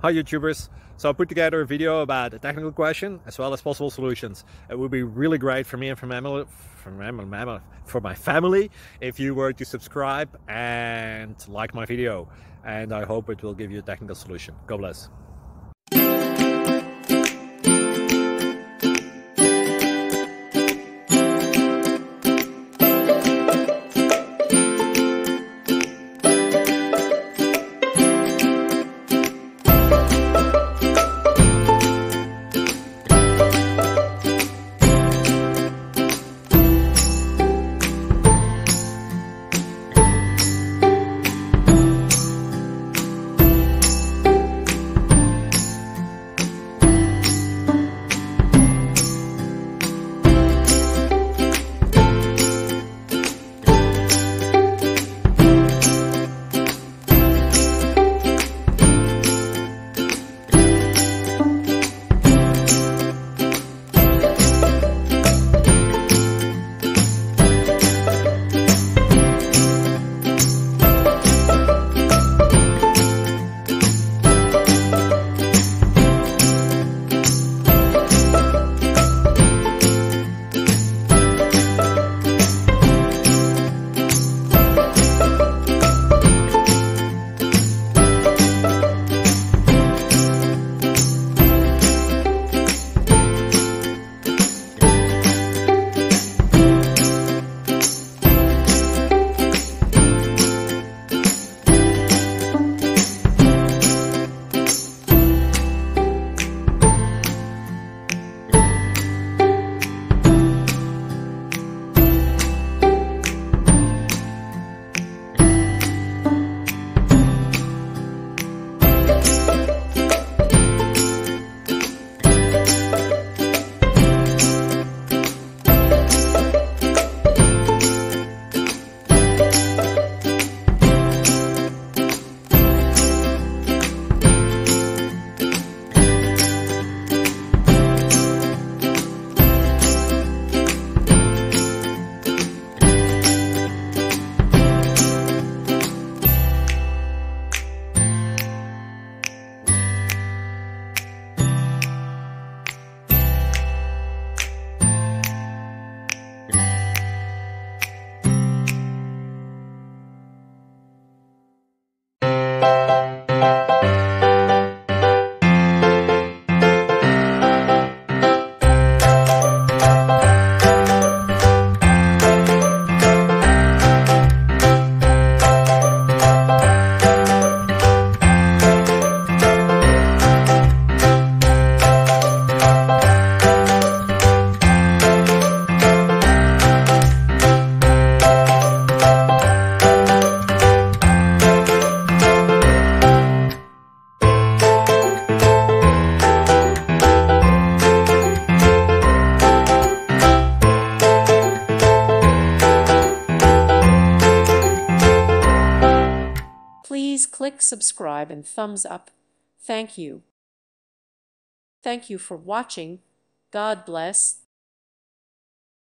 Hi YouTubers! So I put together a video about a technical question as well as possible solutions. It would be really great for me and for my family if you were to subscribe and like my video, and I hope it will give you a technical solution. God bless. Please click subscribe and thumbs up. Thank you. Thank you for watching. God bless.